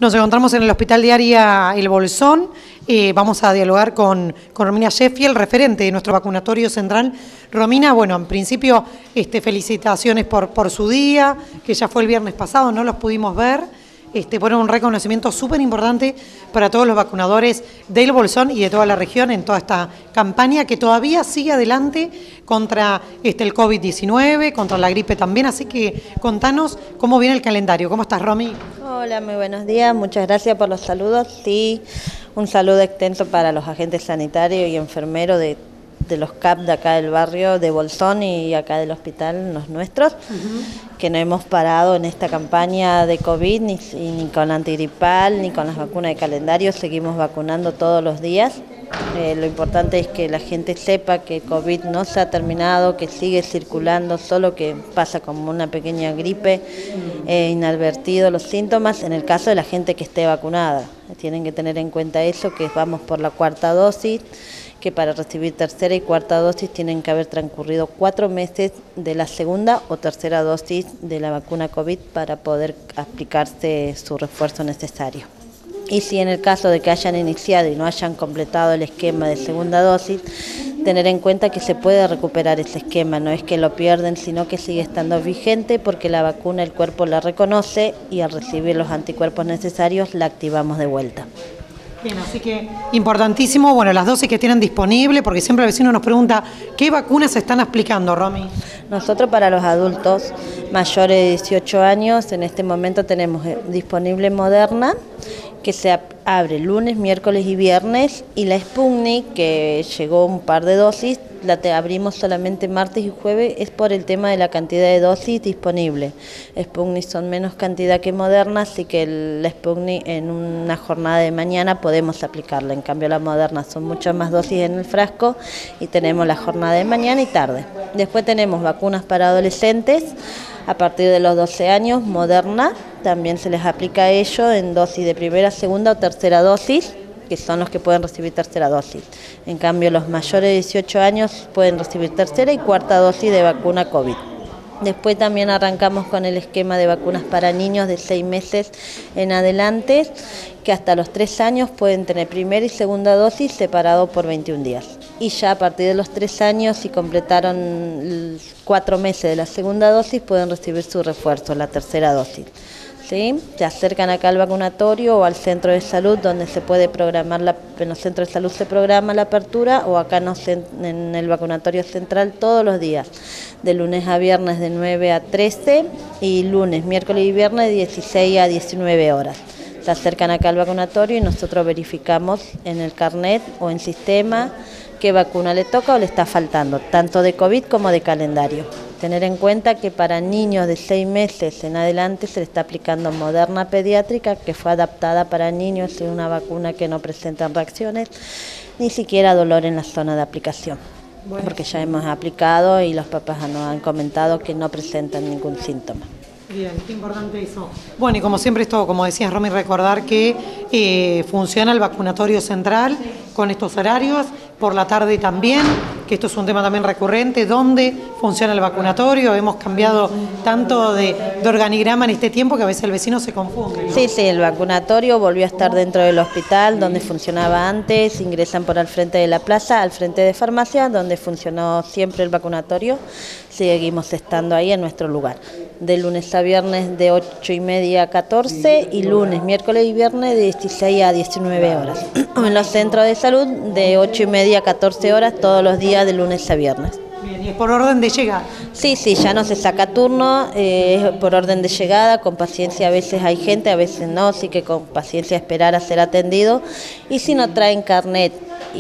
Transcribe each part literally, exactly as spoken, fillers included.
Nos encontramos en el Hospital Diaria El Bolsón. Eh, vamos a dialogar con, con Romina Sheffield, referente de nuestro vacunatorio central. Romina, bueno, en principio este, felicitaciones por, por su día, que ya fue el viernes pasado, no los pudimos ver. Este, bueno, un reconocimiento súper importante para todos los vacunadores del Bolsón y de toda la región en toda esta campaña que todavía sigue adelante contra este, el COVID diecinueve, contra la gripe también. Así que contanos cómo viene el calendario. ¿Cómo estás, Romy? Hola, muy buenos días. Muchas gracias por los saludos. Sí, un saludo extenso para los agentes sanitarios y enfermeros de de los C A P de acá del barrio de Bolsón y acá del hospital, los nuestros, uh-huh. que no hemos parado en esta campaña de COVID, ni, ni con la antigripal, ni con las vacunas de calendario, seguimos vacunando todos los días. Eh, lo importante es que la gente sepa que el COVID no se ha terminado, que sigue circulando, solo que pasa como una pequeña gripe, eh, inadvertido los síntomas en el caso de la gente que esté vacunada. Tienen que tener en cuenta eso, que vamos por la cuarta dosis, que para recibir tercera y cuarta dosis tienen que haber transcurrido cuatro meses de la segunda o tercera dosis de la vacuna COVID para poder aplicarse su refuerzo necesario. Y si en el caso de que hayan iniciado y no hayan completado el esquema de segunda dosis, tener en cuenta que se puede recuperar ese esquema, no es que lo pierden, sino que sigue estando vigente porque la vacuna el cuerpo la reconoce y al recibir los anticuerpos necesarios la activamos de vuelta. Bien, así que importantísimo, bueno, las dosis que tienen disponibles, porque siempre el vecino nos pregunta, ¿qué vacunas se están aplicando, Romy? Nosotros para los adultos mayores de dieciocho años, en este momento tenemos disponible Moderna, que se abre lunes, miércoles y viernes, y la Sputnik, que llegó un par de dosis, la te abrimos solamente martes y jueves, es por el tema de la cantidad de dosis disponible. Sputnik son menos cantidad que Moderna, así que la Sputnik en una jornada de mañana podemos aplicarla. En cambio la Moderna son muchas más dosis en el frasco y tenemos la jornada de mañana y tarde. Después tenemos vacunas para adolescentes, a partir de los doce años, Moderna, también se les aplica a ellos en dosis de primera, segunda o tercera dosis, que son los que pueden recibir tercera dosis. En cambio, los mayores de dieciocho años pueden recibir tercera y cuarta dosis de vacuna COVID. Después también arrancamos con el esquema de vacunas para niños de seis meses en adelante, que hasta los tres años pueden tener primera y segunda dosis separado por veintiún días. Y ya a partir de los tres años, si completaron cuatro meses de la segunda dosis, pueden recibir su refuerzo, la tercera dosis. ¿Sí? Se acercan acá al vacunatorio o al centro de salud donde se puede programar, la, en los centros de salud se programa la apertura o acá no, en el vacunatorio central todos los días, de lunes a viernes de nueve a trece y lunes, miércoles y viernes de dieciséis a diecinueve horas. Se acercan acá al vacunatorio y nosotros verificamos en el carnet o en sistema qué vacuna le toca o le está faltando, tanto de COVID como de calendario. Tener en cuenta que para niños de seis meses en adelante se le está aplicando Moderna pediátrica, que fue adaptada para niños y una vacuna que no presenta reacciones, ni siquiera dolor en la zona de aplicación. Bueno, porque ya hemos aplicado y los papás nos han comentado que no presentan ningún síntoma. Bien, qué importante eso. Bueno, y como siempre esto, como decías, Romy, recordar que eh, funciona el vacunatorio central con estos horarios, por la tarde también, que esto es un tema también recurrente, ¿dónde funciona el vacunatorio? Hemos cambiado tanto de, de organigrama en este tiempo que a veces el vecino se confunde, ¿no? Sí, sí, el vacunatorio volvió a estar dentro del hospital, donde funcionaba antes, ingresan por al frente de la plaza, al frente de farmacia, donde funcionó siempre el vacunatorio, seguimos estando ahí en nuestro lugar. De lunes a viernes de ocho y media a catorce y lunes, miércoles y viernes de dieciséis a diecinueve horas. En los centros de salud de ocho y media a catorce horas todos los días de lunes a viernes. Bien, ¿y es por orden de llegada? Sí, sí, ya no se saca turno, eh, es por orden de llegada, con paciencia a veces hay gente, a veces no, así que con paciencia esperar a ser atendido. Y si no traen carnet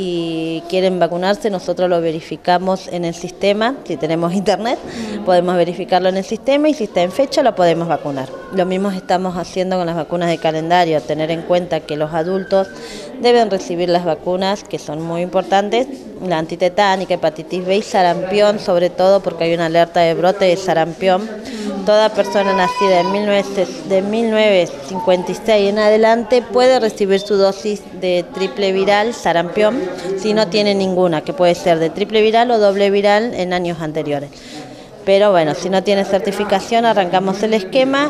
y quieren vacunarse, nosotros lo verificamos en el sistema, si tenemos internet, podemos verificarlo en el sistema y si está en fecha lo podemos vacunar. Lo mismo estamos haciendo con las vacunas de calendario, tener en cuenta que los adultos deben recibir las vacunas que son muy importantes, la antitetánica, hepatitis B y sarampión, sobre todo porque hay una alerta de brote de sarampión. Toda persona nacida en mil novecientos cincuenta y seis en adelante puede recibir su dosis de triple viral, sarampión, si no tiene ninguna, que puede ser de triple viral o doble viral en años anteriores. Pero bueno, si no tiene certificación, arrancamos el esquema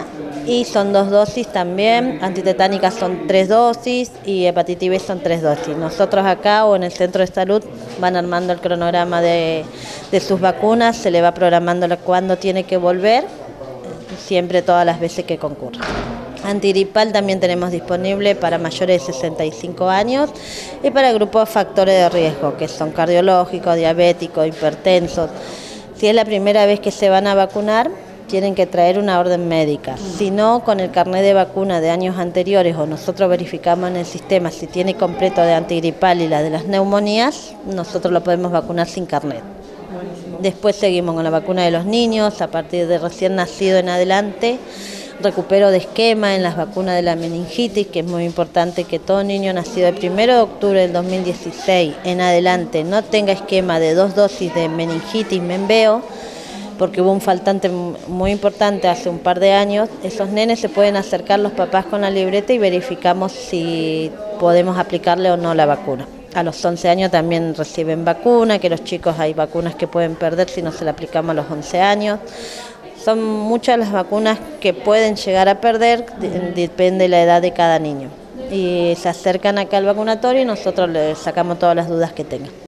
Y son dos dosis también, antitetánicas son tres dosis y hepatitis B son tres dosis. Nosotros acá o en el centro de salud van armando el cronograma de, de sus vacunas, se le va programando cuándo tiene que volver, siempre todas las veces que concurra. Antigripal también tenemos disponible para mayores de sesenta y cinco años y para grupos de factores de riesgo, que son cardiológicos, diabéticos, hipertensos. Si es la primera vez que se van a vacunar, tienen que traer una orden médica. Si no, con el carnet de vacuna de años anteriores o nosotros verificamos en el sistema si tiene completo de antigripal y la de las neumonías, nosotros lo podemos vacunar sin carnet. Después seguimos con la vacuna de los niños, a partir de recién nacido en adelante, recupero de esquema en las vacunas de la meningitis, que es muy importante que todo niño nacido el primero de octubre del dos mil dieciséis en adelante no tenga esquema de dos dosis de meningitis menveo, porque hubo un faltante muy importante hace un par de años. Esos nenes se pueden acercar los papás con la libreta y verificamos si podemos aplicarle o no la vacuna. A los once años también reciben vacuna, que los chicos hay vacunas que pueden perder si no se la aplicamos a los once años. Son muchas las vacunas que pueden llegar a perder, depende de la edad de cada niño. Y se acercan acá al vacunatorio y nosotros les sacamos todas las dudas que tengan.